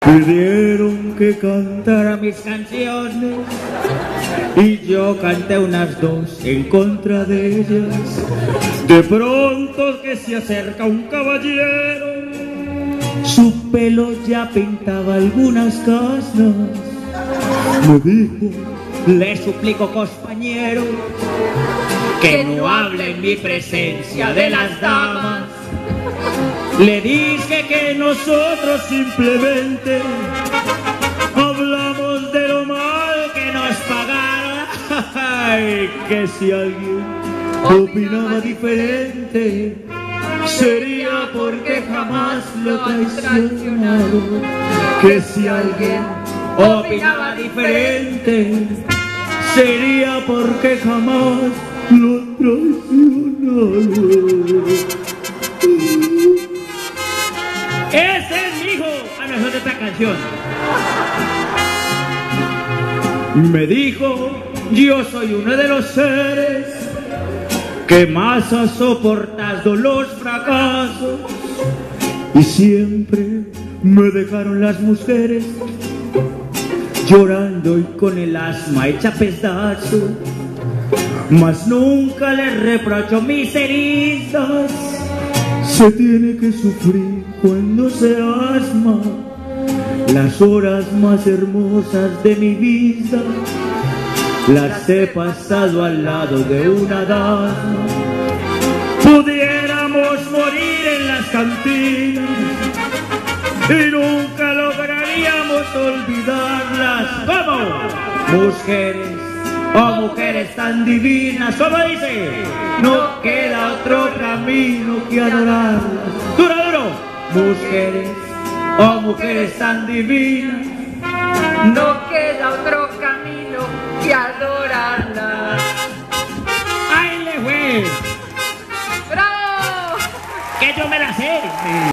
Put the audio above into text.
Pidieron que cantara mis canciones y yo canté unas dos en contra de ellas. De pronto que se acerca un caballero, su pelo ya pintaba algunas canas. Me dijo: le suplico, compañero, que no hable en mi presencia de las damas. Le dije que nosotros simplemente hablamos de lo mal que nos pagaron. Ay, que si alguien opinaba diferente, sería porque jamás lo traicionaron. Que si alguien opinaba diferente, sería porque jamás lo traicionaron. Ese es mi hijo. Ah, no, es otra canción. Me dijo: yo soy uno de los seres que más ha soportado los fracasos, y siempre me dejaron las mujeres llorando y con el asma hecha pedazos, mas nunca les reprocho mis heridas. Se tiene que sufrir cuando se asma. Las horas más hermosas de mi vida las he pasado al lado de una dama. Pudiéramos morir en las cantinas y nunca lograríamos olvidarlas. ¿Cómo? Mujeres, oh mujeres tan divinas, ¿cómo dice? No queda otro camino que adorarlas. Duro, duro. Mujeres, oh mujeres tan divinas, no queda otro camino que adorarlas. ¡Ay, le fue! ¡Bravo! ¡Que yo me la sé!